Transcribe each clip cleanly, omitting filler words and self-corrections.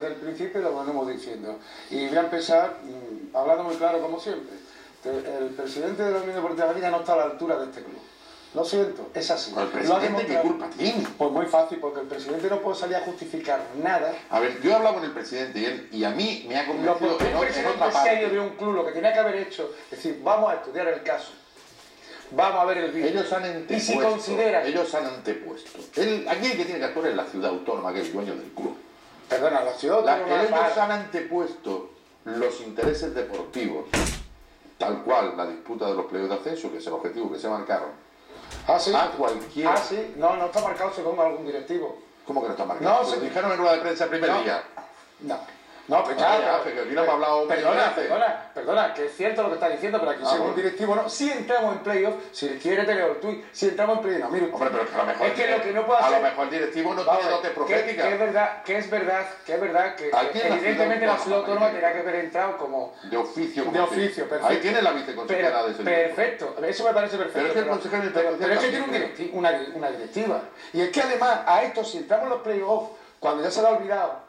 Desde el principio lo venimos diciendo. Y voy a empezar hablando muy claro como siempre. El presidente de la Unión Deportiva Granadina no está a la altura de este club. Lo siento, es así. ¿El presidente qué culpa tiene? Pues muy fácil, porque el presidente no puede salir a justificar nada. A ver, yo he hablado con el presidente y a mí me ha convencido en otra parte. Serio de un club, lo que tenía que haber hecho, es decir, vamos a estudiar el caso. Vamos a ver el vídeo. Ellos han antepuesto. Y si consideran... Ellos han antepuesto. Aquí el que tiene que actuar es la ciudad autónoma, que es el dueño del club. Perdona, la ciudad autónoma... Ellos han antepuesto los intereses deportivos, tal cual la disputa de los playoffs de ascenso, que es el objetivo que se marcaron. ¿Ah, sí? A cualquiera. Ah, sí. No, no está marcado según algún directivo. ¿Cómo que no está marcado? No, se dijeron en rueda de prensa el primer día. No, pues ya, que aquí no hemos hablado perdona, que es cierto lo que está diciendo, pero aquí según directivo no. Si entramos en playoff, si quiere te leo el tuit, si entramos en playoff, no, mire usted. Hombre, pero que a lo mejor, es que lo que no puede hacer, a lo mejor el directivo no tiene dotes proféticas. Que es verdad que evidentemente la ciudad autónoma tendrá que haber entrado como... De oficio. Perfecto. Ahí tiene la viceconsejera de ese perfecto, eso me parece perfecto. Pero es que el consejero pero es que tiene una directiva. Y es que además a esto, si entramos en los playoffs, cuando ya se lo ha olvidado,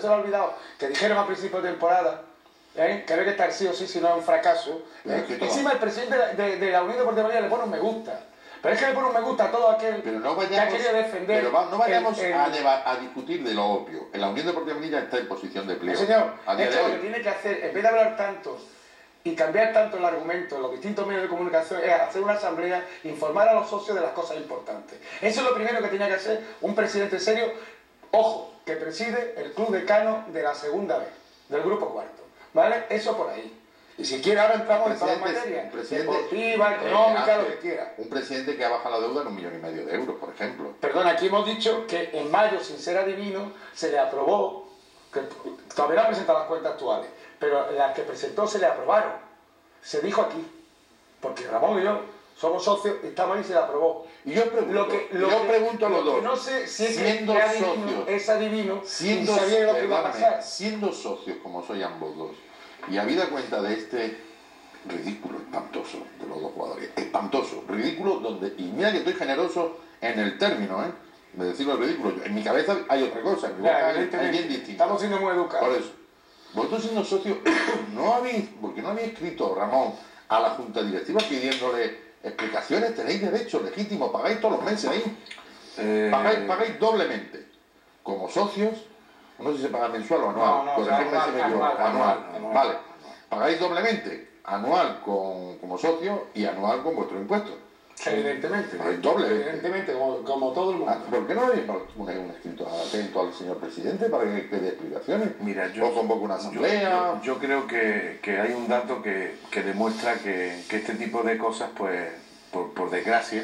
que dijeron a principio de temporada, que había que estar sí o sí, si no es un fracaso, encima el presidente de la Unión Deportiva le pone un me gusta. Pero es que le pone un me gusta a todo aquel que ha querido defender... Pero no vayamos a discutir de lo obvio. En la Unión Deportiva Granadina está en posición de pleno. Señor, es que lo que tiene que hacer, en vez de hablar tanto y cambiar tanto el argumento en los distintos medios de comunicación, es hacer una asamblea, informar a los socios de las cosas importantes. Eso es lo primero que tenía que hacer un presidente serio, ojo, que preside el club decano de la segunda vez, del grupo cuarto, ¿vale? Eso por ahí. Y si quiere ahora entramos en todas las materias, deportiva, económica, lo que quiera. Un presidente que ha bajado la deuda en 1,5 millones de euros, por ejemplo. Perdón, aquí hemos dicho que en mayo, sin ser adivino, se le aprobó, que todavía no ha presentado las cuentas actuales, pero las que presentó se le aprobaron. Se dijo aquí, porque Ramón y yo somos socios, estamos ahí y se le aprobó. Y yo pregunto a los dos, no sé si siendo socios, es adivino, siendo, y sabía lo que iba a pasar. Siendo socios como soy ambos dos, y habida cuenta de este ridículo espantoso de los dos jugadores, espantoso, ridículo, y mira que estoy generoso en el término, de decirlo ridículo, en mi cabeza hay otra cosa, en mi boca hay bien distinto. Estamos siendo muy educados. Por eso, vosotros siendo socios, porque no habéis escrito, Ramón, a la Junta Directiva pidiéndole explicaciones, tenéis derecho legítimo, pagáis todos los meses ahí, pagáis doblemente, como socios, no sé si se paga mensual o anual, anual, vale, pagáis doblemente, anual como socio y anual con vuestro impuesto. Evidentemente, evidentemente, como todo el mundo. ¿Por qué no habéis un escrito atento al señor presidente para que dé explicaciones? Mira, o convoque una asamblea. Yo creo que hay un dato que demuestra que este tipo de cosas, pues, por desgracia,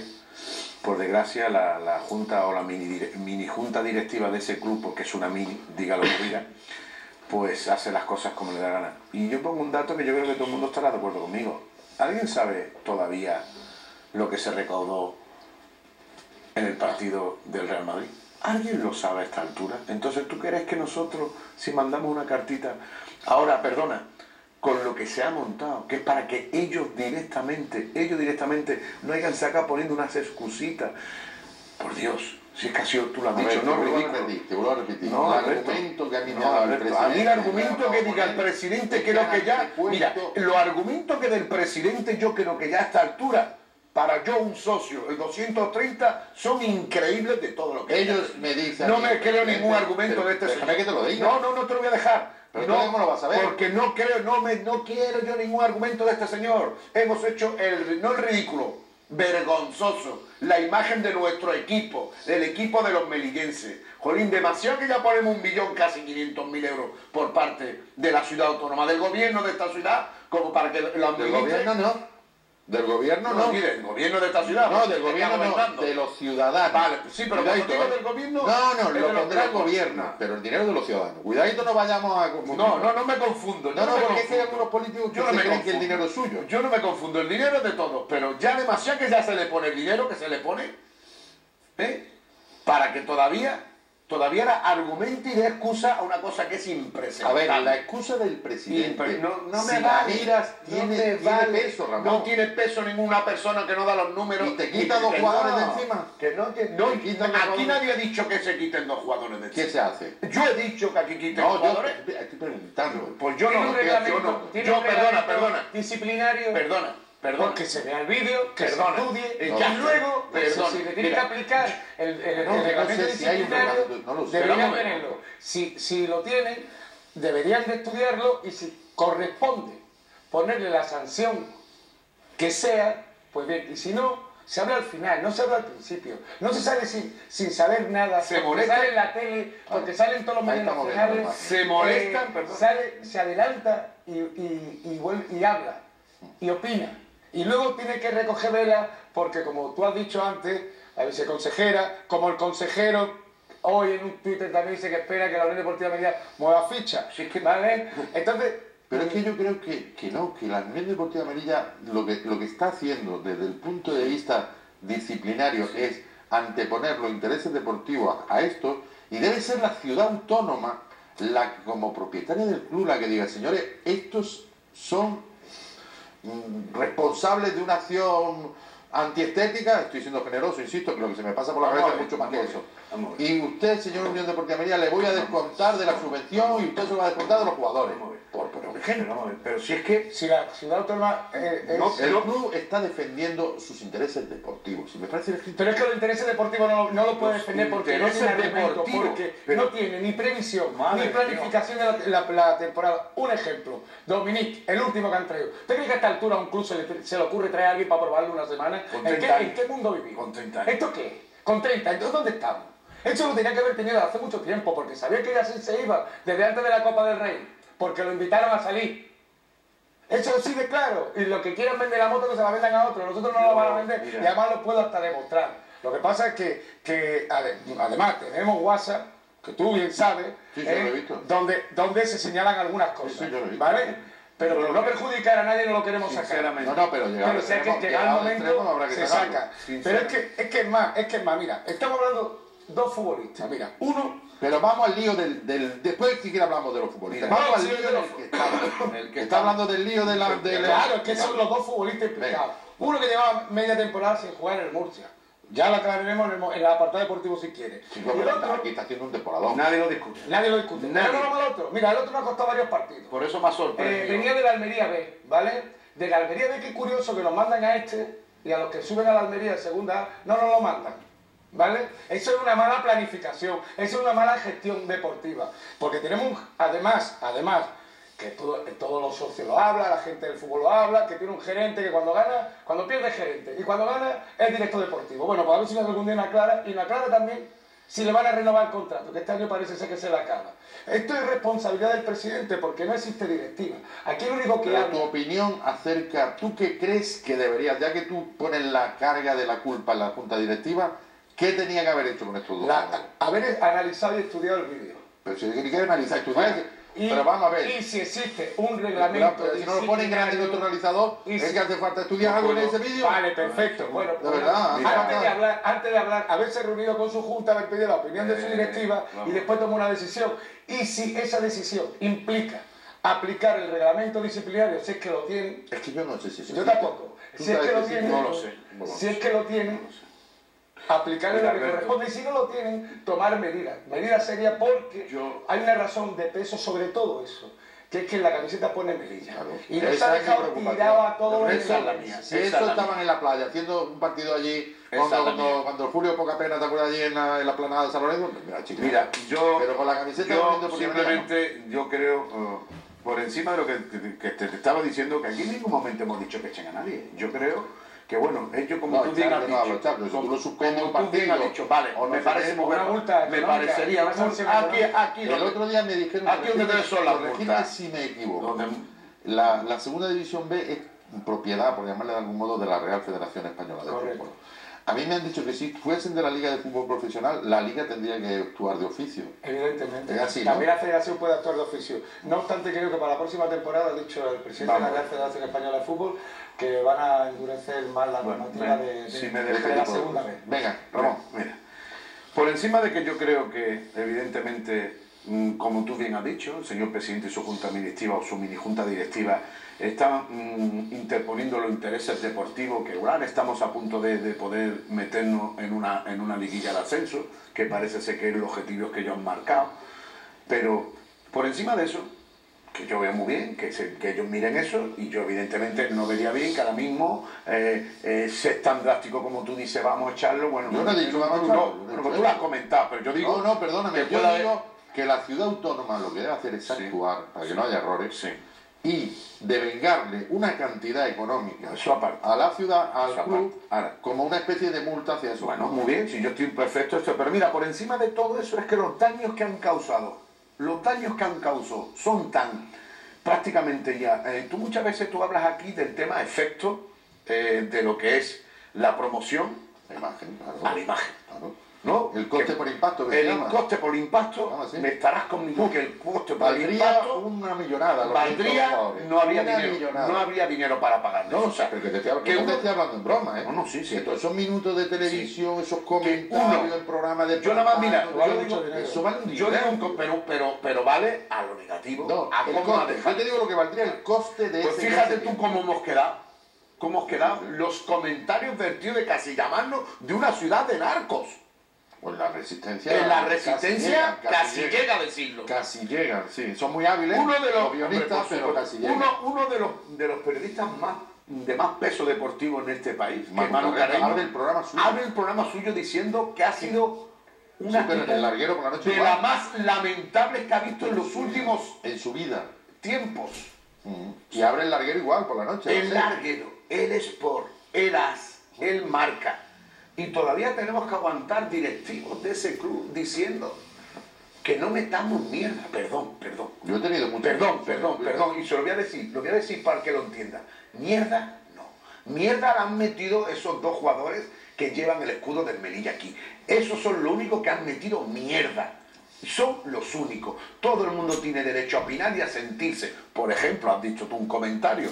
la junta o la mini junta directiva de ese club, porque es una mini, diga lo que diga, pues hace las cosas como le da gana. Y yo pongo un dato que yo creo que todo el mundo estará de acuerdo conmigo. ¿Alguien sabe todavía lo que se recaudó en el partido del Real Madrid? ¿Alguien lo sabe a esta altura? Entonces, ¿tú crees que nosotros, si mandamos una cartita, ahora, perdona, con lo que se ha montado, que es para que ellos directamente no hayan sacado poniendo unas excusitas? Por Dios, si es que así tú lo has dicho, no, te vuelvo a repetir. No, el argumento que a mí me ha dado el presidente. A mí el argumento que diga el presidente, creo que ya, mira, los argumentos que del presidente yo creo que ya a esta altura, para yo un socio, el 230, son increíbles de todo lo que ellos me dicen. No me creo ningún argumento de este señor. Déjame que te lo diga. No te lo voy a dejar. Pero no, ¿cómo lo vas a ver? Porque no quiero yo ningún argumento de este señor. Hemos hecho no el ridículo, vergonzoso, la imagen de nuestro equipo, del equipo de los melillenses. Jolín, demasiado que ya ponemos 1 millón, casi 500.000 euros por parte de la ciudad autónoma, del gobierno de esta ciudad, como para que lo administre. Del gobierno no. Del gobierno no. Mire, el gobierno de esta ciudad. No, del gobierno no, de los ciudadanos. Vale, sí, pero cuando digo del gobierno... No, lo pondrá el gobierno, pero el dinero de los ciudadanos. Cuidadito, no vayamos a confundir. No me confundo. No, porque es que hay algunos políticos que se creen que el dinero es suyo. Yo no me confundo, el dinero es de todos, pero ya demasiado que ya se le pone el dinero que se le pone, para que todavía todavía argumente y dé excusa a una cosa que es impresentable. A ver, la excusa del presidente, no si me la vale, miras, tiene peso, Ramón. No tiene peso ninguna persona que no da los números. ¿Y te quita dos jugadores de encima? Aquí nadie ha dicho que se quiten 2 jugadores de encima. ¿Qué se hace? Yo he dicho que aquí quiten No, jugadores. yo estoy preguntando. Pues yo no, perdona. Disciplinario. Perdona. Porque se vea el vídeo, que Perdona. se estudie, No, y luego, perdona. si le tiene que aplicar el reglamento sé si hay un disciplinario, reglamento, no lo sé. deberían Pero tenerlo. Si lo tienen, deberían de estudiarlo y si corresponde ponerle la sanción que sea, pues bien, y si no, se habla al final, no se habla al principio. No se sale sin saber nada, Se porque molesta. sale en la tele, porque salen todos los Ahí medios estamos nacionales, viendo, se molestan, perdón. se adelanta y habla, y opina. Y luego tiene que recoger vela, porque como tú has dicho antes, la viceconsejera, como el consejero, hoy en un Twitter también dice que espera que la Unión Deportiva Melilla mueva ficha. Si es que- ¿Vale? Entonces... Pero es que yo creo que no, que la Unión Deportiva Melilla lo que está haciendo desde el punto de vista disciplinario es anteponer los intereses deportivos a esto, y debe ser la ciudad autónoma, como propietaria del club, la que diga, señores, estos son responsables de una acción antiestética, estoy siendo generoso, insisto, que lo que se me pasa por la cabeza es mucho más que eso. Y usted, señor Unión Deportiva Melilla, le voy a descontar de la subvención y usted se lo va a descontar de los jugadores. Por ejemplo. Pero si es que... Si la ciudad autónoma es... El club está defendiendo sus intereses deportivos. Y me parece que... Pero es que los intereses deportivos no lo puede defender porque no tiene intereses argumento, deportivos, porque pero- no tiene ni previsión, Madre ni planificación de la temporada. Un ejemplo, Dominic, el último que han traído. ¿Usted cree que a esta altura a un club se le ocurre traer a alguien para probarlo una semana? Con ¿En 30 años. qué mundo vivimos? Con 30 años. ¿Esto qué es? Con 30, entonces ¿dónde estamos? Eso lo tenía que haber tenido hace mucho tiempo, porque sabía que ya se iba desde antes de la Copa del Rey, porque lo invitaron a salir. Eso sí de claro, y lo que quieran vender la moto que se la vendan a otros, nosotros no la van a vender, mira. y además lo puedo hasta demostrar. Lo que pasa es que además tenemos WhatsApp, que tú bien sabes, Sí, yo lo he visto. donde se señalan algunas cosas, Sí, yo lo he visto. ¿vale? Pero por no perjudicar a nadie no lo queremos sacar. Sinceramente. No, pero Pero sé que llega el momento habrá que se sacarlo. saca. Pero es que es más, mira, estamos hablando dos futbolistas, mira, uno... Pero vamos al lío después si quiere hablamos de los futbolistas. Mira, Vamos al sí, lío de del los- que estamos. El que Está hablando del lío de la... Claro, es que son los dos futbolistas implicados. Uno que llevaba media temporada sin jugar en el Murcia. Ya la aclararemos en el apartado deportivo si quiere. Sí, Y el pero otro, aquí está haciendo un temporadón. Nadie lo discute. nadie lo discute. Nadie. Pero no vamos al otro. Mira, el otro nos ha costado varios partidos. Por eso me ha sorprendido. Venía de la Almería B, ¿vale? De la Almería B, qué curioso que nos mandan a este y a los que suben a la Almería de segunda A no nos lo mandan, ¿vale? Eso es una mala planificación, eso es una mala gestión deportiva, porque tenemos, además, que todos los socios lo hablan, la gente del fútbol lo habla, que tiene un gerente que cuando pierde es gerente, y cuando gana es director deportivo. Bueno, pues a ver si algún día me aclara, y me aclara también si le van a renovar el contrato, que este año parece ser que se le acaba. Esto es responsabilidad del presidente porque no existe directiva. Aquí el único que Pero tu habla... opinión acerca, ¿tú qué crees que deberías, ya que tú pones la carga de la culpa en la junta directiva, qué tenía que haber hecho con estos dos? Haber analizado y estudiado el vídeo. Pero si quiere analizar, estudiar. Y, Pero vamos a ver. y si existe un reglamento Pero si no lo ponen grande en otro analizador, y es si- que hace falta estudiar No algo en puedo. ese vídeo. Vale, perfecto. Bueno, De pues, verdad, antes de hablar, haberse reunido con su junta, haber pedido la opinión de su directiva y vamos. después tomar una decisión. Y si esa decisión implica aplicar el reglamento disciplinario, si es que lo tienen, Es que yo no sé si eso yo existe. tampoco. Tú Si es sabes que lo sí, tienen, no lo sé. si es que lo tienen, aplicar Mira, lo que Alberto. corresponde y si no lo tienen, tomar medidas serias porque Yo- hay una razón de peso sobre todo eso, que es que en la camiseta pone Melilla. Claro. Y no se Esa ha es mi dejado preocupación. tirado a todo el Esa es la mía. Si Esa eso es la estaban mía. en la playa haciendo un partido allí, Esa es la mía. cuando Julio Poca Pena, ¿te acuerdas allí en la planada de San Lorenzo? Pues mira, chico, Mira, yo, pero con la camiseta de yo Unión Deportiva Melilla, simplemente, yo creo, por encima de lo que te estaba diciendo, que aquí en ningún momento hemos dicho que echen a nadie. Yo creo que, bueno, ellos como No, tú bien has echarle no hablo, dicho, echarle, si tú lo suspendes un como tú bien has partido, dicho, vale, o no me sé parece qué, muy una bueno, multa me económica, parecería, una sanción aquí, económica. El otro día me dijeron, aquí donde te son las corregidme multas. si me equivoco, Donde- la segunda división B es propiedad, por llamarle de algún modo, de la Real Federación Española de Correcto. Fútbol. A mí me han dicho que si fuesen de la Liga de Fútbol Profesional, la Liga tendría que actuar de oficio. Evidentemente. Es así, ¿no? También la Federación puede actuar de oficio. No obstante, creo que para la próxima temporada, ha dicho el presidente de la Real Federación Española de Fútbol, que van a endurecer más la Bueno, normativa si me de deja la tipo- segunda vez. Venga, Ramón. Mira, Por encima de que yo creo que, evidentemente, como tú bien has dicho, el señor presidente y su junta directiva o su mini junta directiva están interponiendo los intereses deportivos, que ahora estamos a punto de poder meternos en una liguilla de ascenso, que parece ser que es el objetivo que ellos han marcado. Pero por encima de eso, que yo veo muy bien, que ellos miren eso, y yo evidentemente no vería bien que ahora mismo es tan drástico como tú dices, vamos a echarlo. Bueno, yo no he dicho vamos a echarlo. No, tú lo has comentado, pero yo digo... No, perdóname, yo digo que la ciudad autónoma lo que debe hacer es actuar, para que no haya errores, y devengarle una cantidad económica a la ciudad, al club, como una especie de multa hacia eso. Bueno, muy bien, si yo estoy perfecto esto, pero mira, por encima de todo eso es que los daños que han causado son tan prácticamente ya... tú muchas veces hablas aquí del tema efecto de lo que es la promoción la imagen, claro. a la imagen. Claro. ¿No? El coste por impacto. El coste por impacto, me estarás conmigo que el coste por impacto... una millonada. No habría dinero para pagar. No, o sea, pero que te estoy hablando en broma, ¿eh? No, sí. Esos minutos de televisión, esos comentarios, el programa de... Yo nada más, mira, eso vale un dinero. Pero vale a lo negativo. No, yo te digo lo que valdría el coste de pues fíjate tú cómo hemos quedado. Los comentarios vertidos de casi llamarnos de una ciudad de narcos. Pues la resistencia... En la resistencia casi llega a decirlo. Casi llegan, sí. Son muy hábiles uno de los guionistas, pero casi llegan. Uno de los periodistas de más peso deportivo en este país, Manu Carreño, abre el programa suyo diciendo que ha sido una el larguero por la noche de las más lamentables que ha visto en los últimos en su vida tiempos. Y abre el larguero igual por la noche. El larguero, el Sport, el AS, el Marca. Y todavía tenemos que aguantar directivos de ese club diciendo que no metamos mierda. Perdón. Yo he tenido mucho... Perdón. Y se lo voy a decir para que lo entienda. Mierda, no. Mierda la han metido esos dos jugadores que llevan el escudo del Melilla aquí. Esos son los únicos que han metido mierda. Son los únicos. Todo el mundo tiene derecho a opinar y a sentirse. Por ejemplo, has dicho tú un comentario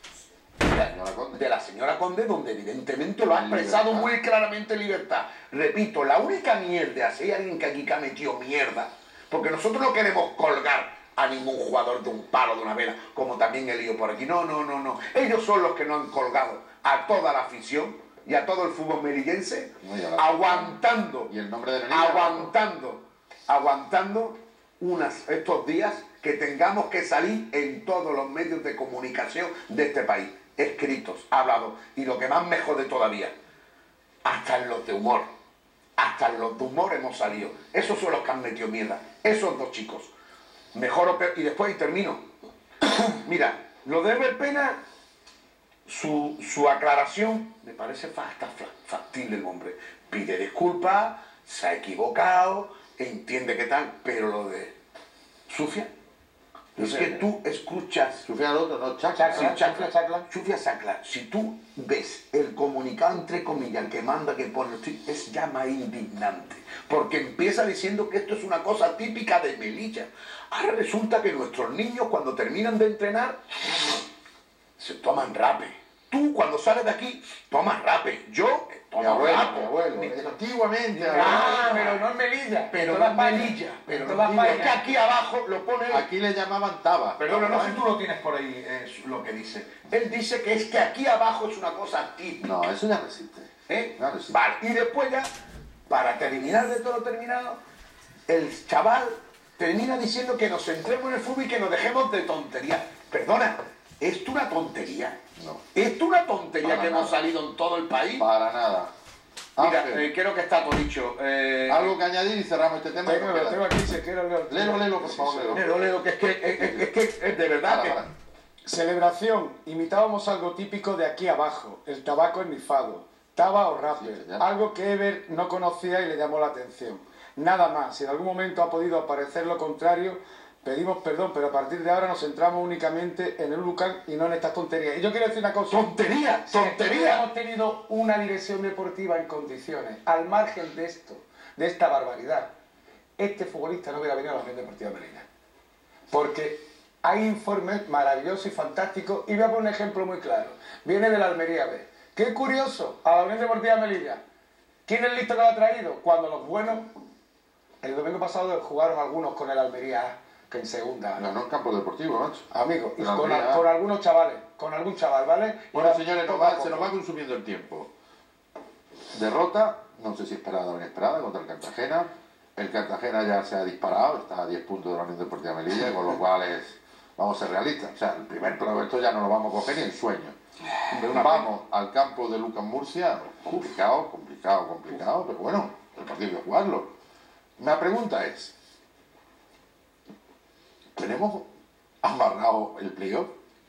de la señora Conde, donde evidentemente lo ha expresado muy claramente en libertad. Repito, la única mierda, si hay alguien que aquí que ha metido mierda, porque nosotros no queremos colgar a ningún jugador de un palo, de una vela, como también he leído por aquí. No. Ellos son los que nos han colgado a toda la afición y a todo el fútbol melillense, aguantando, y el nombre de Melilla, aguantando estos días que tengamos que salir en todos los medios de comunicación de este país, escritos, hablados, y lo que más me jode todavía, hasta en los de humor hemos salido. Esos son los que han metido mierda, esos dos chicos. Mejor o peor, y después, y termino. Mira, lo de Ever Pena, su aclaración, me parece factible el hombre. Pide disculpas, se ha equivocado, entiende que tal, pero lo de Sufia, es que tú escuchas... Sufia al otro, no, Sufia Sacla. Si tú ves el comunicado, entre comillas, el que manda, que pone, es ya más indignante. Porque empieza diciendo que esto es una cosa típica de Melilla. Ahora resulta que nuestros niños, cuando terminan de entrenar, se toman rape. Tú, cuando sales de aquí, tomas rape. Yo tomo rape. Antiguamente. Pero no en Melilla. Pero no en Melilla. Es que aquí abajo lo pone... Aquí le llamaban taba. Perdona, no sé si tú lo tienes por ahí, lo que dice. Él dice que es que aquí abajo es una cosa típica. No, eso ya resiste. Vale, y después ya, para terminar de todo lo terminado, el chaval termina diciendo que nos centremos en el fútbol y que nos dejemos de tonterías. Perdona, ¿esto una tontería? No. ¿Esto una tontería para que nada. hemos salido en todo el país? Para nada. Mira, creo que está todo dicho. ¿Algo que añadir y cerramos este tema? Tengo aquí, si quiero leerlo. Léelo, por favor. Leo, que es de verdad que... Celebración. Imitábamos algo típico de aquí abajo. El tabaco ennifado. Taba o rapper. Algo que Ever no conocía y le llamó la atención. Nada más. Si en algún momento ha podido aparecer lo contrario, pedimos perdón, pero a partir de ahora nos centramos únicamente en el Lucan y no en estas tonterías. Y yo quiero decir una cosa. ¡Tontería! Si hemos tenido una dirección deportiva en condiciones, al margen de esto, de esta barbaridad, este futbolista no hubiera venido a la Unión Deportiva Melilla. Porque hay informes maravillosos y fantásticos, y voy a poner un ejemplo muy claro. Viene de la Almería B. ¡Qué curioso! A la Unión Deportiva Melilla. ¿Quién es listo que lo ha traído? Cuando los buenos, el domingo pasado jugaron algunos con el Almería, que en segunda. Ganó en campo deportivo, macho. Amigos, y El con Almería. algunos chavales, con algún chaval, ¿vale? Bueno, Y señores, poco a se nos poco. va consumiendo el tiempo. Derrota, no sé si esperada o inesperada, contra el Cartagena. El Cartagena ya se ha disparado, está a 10 puntos de la Unión Deportiva Melilla, con lo cual vamos a ser realistas. O sea, el primer puesto ya no lo vamos a coger ni en sueño. Vamos al campo de Lucas Murcia, complicado, pero bueno, el partido hay que jugarlo. La pregunta es, ¿tenemos amarrado el playoff?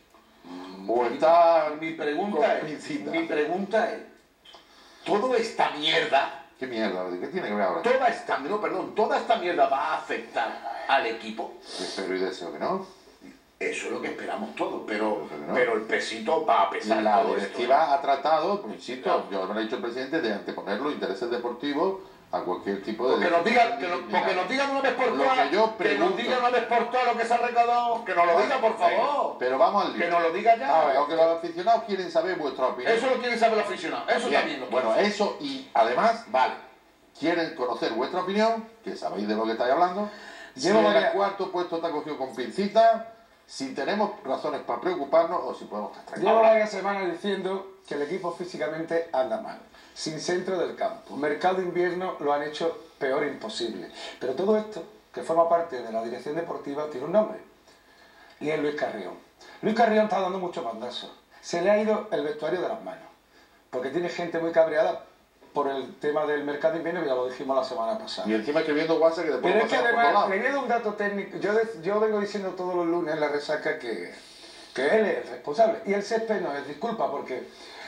¿O está Mi pregunta es, ¿toda esta mierda, ¿Qué mierda? ¿De qué tiene que ver ahora? toda esta mierda va a afectar al equipo? Espero y deseo que no. Eso es lo que esperamos todos, pero no. el pesito va a pesar La todo directiva esto. ha tratado, pues, insisto, yo me lo ha dicho el presidente, de anteponer los intereses deportivos a cualquier tipo de... Porque nos digan una vez por Lo todas, que yo que pregunto. nos digan una vez por todas lo que se ha recaudado, que nos lo diga por favor, Pero vamos al lío. que nos lo diga ya. Lo que los aficionados quieren saber vuestra opinión. Eso lo quieren saber los aficionados, eso Bien, también lo bueno, quieren. eso y además, vale, quieren conocer vuestra opinión, que sabéis de lo que estáis hablando. Si Llevo el varias- cuarto puesto está cogido con pincita, si tenemos razones para preocuparnos o si podemos estar Llevo tranquilos. varias semanas diciendo que el equipo físicamente anda mal, sin centro del campo. Mercado de invierno lo han hecho peor imposible. Pero todo esto, que forma parte de la dirección deportiva, tiene un nombre. Y es Luis Carrión. Luis Carrión está dando mucho mandazo. Se le ha ido el vestuario de las manos. Porque tiene gente muy cabreada por el tema del mercado de invierno, que ya lo dijimos la semana pasada. Y encima escribiendo WhatsApp que después Pero es que pasamos por además, todos le lados. voy a dar un dato técnico. Yo vengo diciendo todos los lunes en la resaca que él es el responsable. Y el césped no es disculpa, porque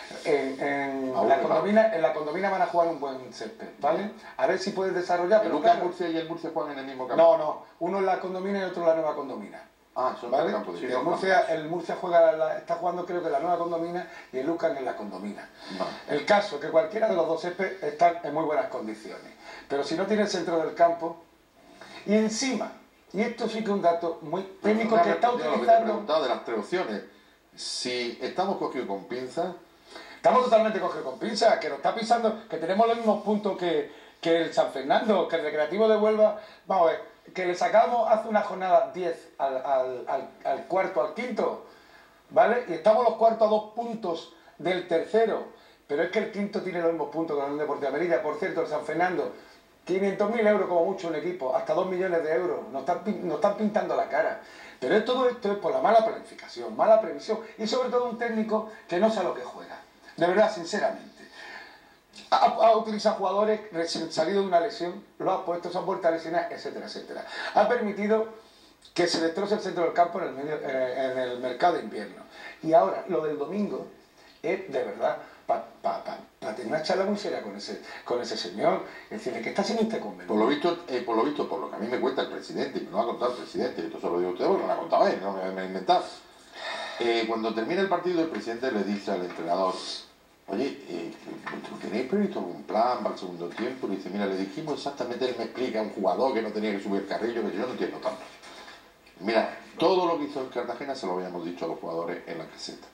en la condomina van a jugar un buen césped, ¿vale? A ver si puedes desarrollar. El Pero Lucas claro, Murcia y el Murcia juegan en el mismo campo. no, uno en la condomina y otro en la nueva condomina. Ah, son ¿Vale? dos campos Sí, distintos. el Murcia está jugando creo que en la nueva condomina y el Lucas en la condomina. Vale. El caso es que cualquiera de los dos céspedes están en muy buenas condiciones. Pero si no tiene el centro del campo, y encima, y esto sí que es un dato muy técnico que está Yo lo que te he utilizando. preguntado de las tres opciones. Si estamos cogidos con pinzas, Estamos totalmente cogidos con pinzas, que nos está pisando, que tenemos los mismos puntos que el San Fernando, que el Recreativo de Huelva. Vamos a ver, que le sacamos hace una jornada 10 al cuarto, al quinto, ¿vale? Y estamos los cuartos a 2 puntos del tercero. Pero es que el quinto tiene los mismos puntos que la Unión Deportiva Melilla. Por cierto, el San Fernando, 500.000 euros como mucho un equipo, hasta 2 millones de euros. Nos están pintando la cara. Pero todo esto es por la mala planificación, mala previsión y sobre todo un técnico que no sabe lo que juega. De verdad, sinceramente. Ha utilizado jugadores recién salidos de una lesión, lo ha puesto, se han vuelto a lesionar, etcétera, etcétera. Ha permitido que se destroce el centro del campo en el mercado de invierno. Y ahora, lo del domingo es de verdad para tener una charla muy seria con ese señor. Es decir, ¿qué está haciendo usted conmigo? por lo visto, por lo que a mí me cuenta el presidente, y me lo ha contado el presidente, esto se lo digo a usted porque me lo ha contado él, no me lo he inventado. Cuando termina el partido, el presidente le dice al entrenador: oye, ¿tenéis previsto algún plan para el segundo tiempo? Y dice: mira, le dijimos exactamente, él me explica, un jugador que no tenía que subir el carrillo, que yo no entiendo tanto. Mira, todo lo que hizo en Cartagena se lo habíamos dicho a los jugadores en la caseta.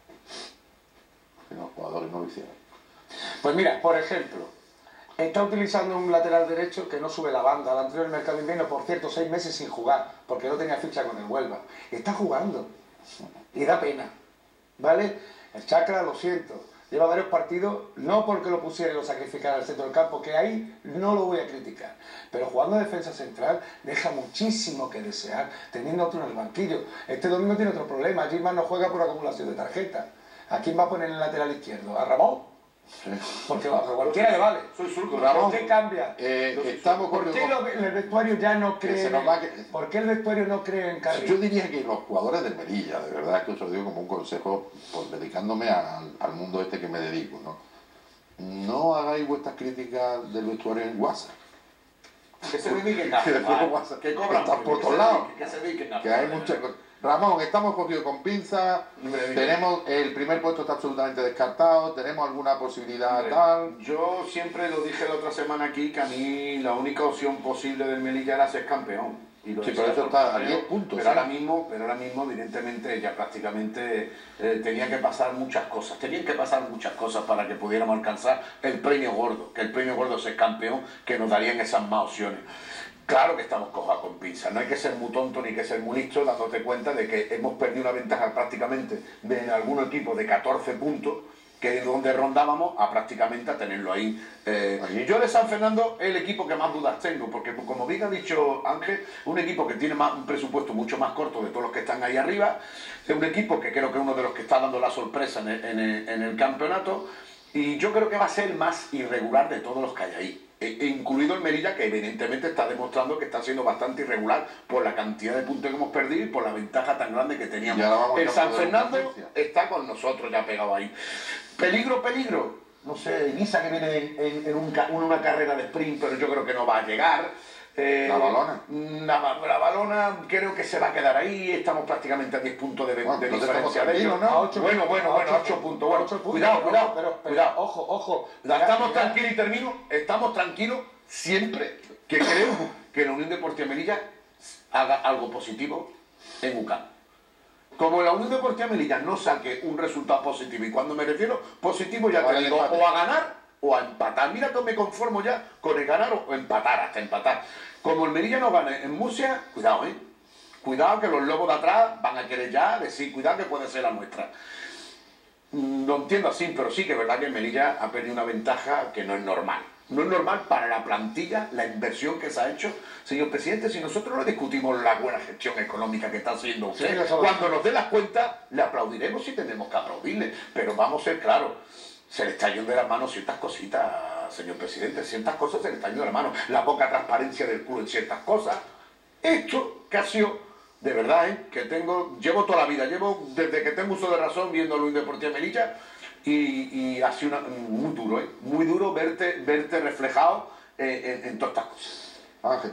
Que los jugadores no lo hicieron. Pues mira, por ejemplo, está utilizando un lateral derecho que no sube la banda. Al anterior del mercado de invierno, por cierto, 6 meses sin jugar, porque no tenía ficha con el Huelva. Y está jugando. Y da pena. ¿Vale? El Chacra, lo siento, lleva varios partidos, no porque lo pusiera y lo sacrificara al centro del campo, que ahí no lo voy a criticar. Pero jugando de defensa central deja muchísimo que desear, teniendo otro en el banquillo. Este domingo tiene otro problema. Gilman no juega por acumulación de tarjetas. ¿A quién va a poner en el lateral izquierdo? ¿A Ramón? Sí. Porque a cualquiera le vale. Soy surco. Ramón, ¿Por qué cambia? estamos ¿Por qué cogidos el vestuario ya no Que cree? se nos va ¿Por qué el vestuario no cree en Yo Carrillo? diría que los jugadores del Melilla, de verdad que os lo digo como un consejo, pues dedicándome al mundo este que me dedico, ¿no? No hagáis vuestras críticas del vestuario en WhatsApp. Que se dediquen a Que después jugar, que cobran están por que todos se lados. dediquen, que se dediquen a Que hay jugar. muchas cosas. Ramón, estamos cogidos con pinzas, tenemos el primer puesto está absolutamente descartado, tenemos alguna posibilidad Hombre, tal. Yo siempre lo dije la otra semana aquí, que a mí la única opción posible del Melilla era ser campeón. y lo Sí, decía pero eso por está a correo, 10 puntos, pero ¿eh? ahora mismo, evidentemente, ya prácticamente tenía que pasar muchas cosas. Tenían que pasar muchas cosas para que pudiéramos alcanzar el premio gordo, que el premio gordo es el campeón, que nos darían esas más opciones. Claro que estamos cojados con pinzas, no hay que ser muy tonto ni que ser muy listo, dándote cuenta de que hemos perdido una ventaja prácticamente de algún equipo de 14 puntos, que es donde rondábamos, a prácticamente a tenerlo ahí. Yo de San Fernando es el equipo que más dudas tengo, porque como bien ha dicho Ángel, un equipo que tiene un presupuesto mucho más corto de todos los que están ahí arriba, es un equipo que creo que es uno de los que está dando la sorpresa en el campeonato, y yo creo que va a ser el más irregular de todos los que hay ahí. Incluido el Melilla, que evidentemente está demostrando que está siendo bastante irregular por la cantidad de puntos que hemos perdido y por la ventaja tan grande que teníamos. El San Fernando está con nosotros ya pegado ahí. Peligro, no sé, Ibiza que viene en una carrera de sprint, pero yo creo que no va a llegar. La Balona. La Balona creo que se va a quedar ahí, estamos prácticamente a 10 puntos de diferencia de ellos. ¿no? Bueno, 8 puntos. Bueno, cuidado. Ojo. Estamos tranquilos y termino. Estamos tranquilos siempre que creo que la Unión Deportiva Melilla haga algo positivo en UCAM. Como la Unión Deportiva Melilla no saque un resultado positivo, y cuando me refiero positivo ya te digo, o a ganar o a empatar. Mira que me conformo ya con el ganar o empatar, hasta empatar. Como el Melilla no gane en Murcia, cuidado, cuidado que los lobos de atrás van a querer ya decir, cuidado que puede ser la nuestra. Lo entiendo así, pero sí que es verdad que el Melilla ha perdido una ventaja que no es normal. No es normal para la plantilla, la inversión que se ha hecho. Señor presidente, si nosotros no discutimos la buena gestión económica que está haciendo usted, cuando nos dé las cuentas, le aplaudiremos si tenemos que aplaudirle. Pero vamos a ser claros, se le está yendo de las manos ciertas cositas, señor presidente, ciertas cosas se le está yendo de las manos. La poca transparencia del club en ciertas cosas. Esto que ha sido, de verdad, que llevo toda la vida, desde que tengo uso de razón viendo a Unión Deportiva Melilla, y ha sido muy duro, verte reflejado en todas estas cosas. Ángel.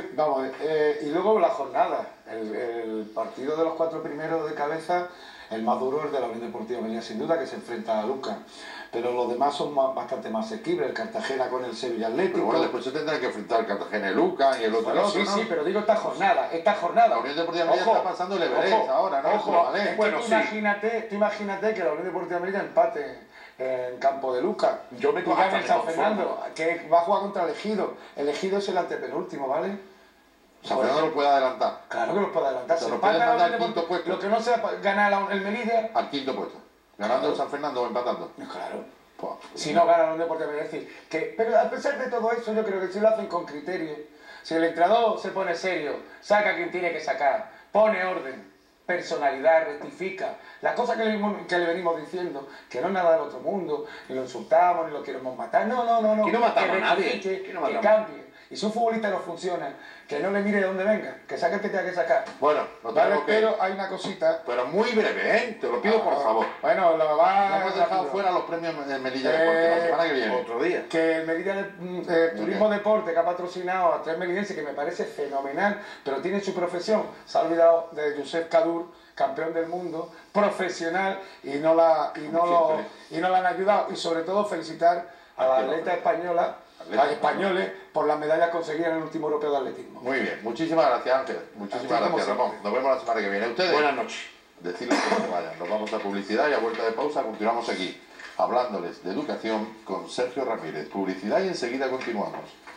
Y luego la jornada, el partido de los 4 primeros de cabeza, el más duro es el de la Unión Deportiva Melilla, sin duda, que se enfrenta a Lucas. Pero los demás son bastante más asequibles, el Cartagena con el Sevilla Atlético. Pero bueno, después se tendrá que enfrentar el Cartagena y Lucas y el otro. Bueno, sí, pero digo esta jornada. La Unión Deportiva Melilla está pasando el Everest ahora, ¿no? Bueno, tú imagínate que la Unión Deportiva Melilla empate en campo de Lucas. Yo me cojo en San Fernando, que va a jugar contra el Ejido. El Ejido es el antepenúltimo, ¿vale? San Fernando lo puede adelantar. Claro que lo puede adelantar. Se lo puede mandar al quinto puesto. Lo que no sea ganar el Melilla. Al quinto puesto. Ganando el San Fernando o empatando. Claro. Pues, si no gana la Unión Deportiva Melilla. Es decir, pero a pesar de todo eso, yo creo que si lo hacen con criterio, si el entrenador se pone serio, saca a quien tiene que sacar, pone orden, personalidad, rectifica, las cosas que le venimos diciendo, que no es nada del otro mundo, ni lo insultamos, ni lo queremos matar, no. Aquí no matamos a nadie. Que cambie. Y si un futbolista no funciona, que no le mire de dónde venga, que saque el que tenga que sacar. Bueno, pero hay una cosita. Pero muy breve, te lo pido por favor. Bueno, lo va no hemos dejado fuera los premios de Melilla Deporte la semana que viene. Otro día. Que el Melilla Turismo Deporte, que ha patrocinado a 3 melidenses, que me parece fenomenal, pero tiene su profesión. Se ha olvidado de Josep Cadur, campeón del mundo, profesional, y no la han ayudado. Y sobre todo felicitar a la atleta española, a los españoles, por las medallas conseguidas en el último europeo de atletismo. Muy bien, muchísimas gracias Ángel, muchísimas gracias Ramón. Nos vemos la semana que viene. Ustedes, buenas noches. Decirles que se vayan. Nos vamos a publicidad y a vuelta de pausa continuamos aquí, hablándoles de educación con Sergio Ramírez. Publicidad y enseguida continuamos.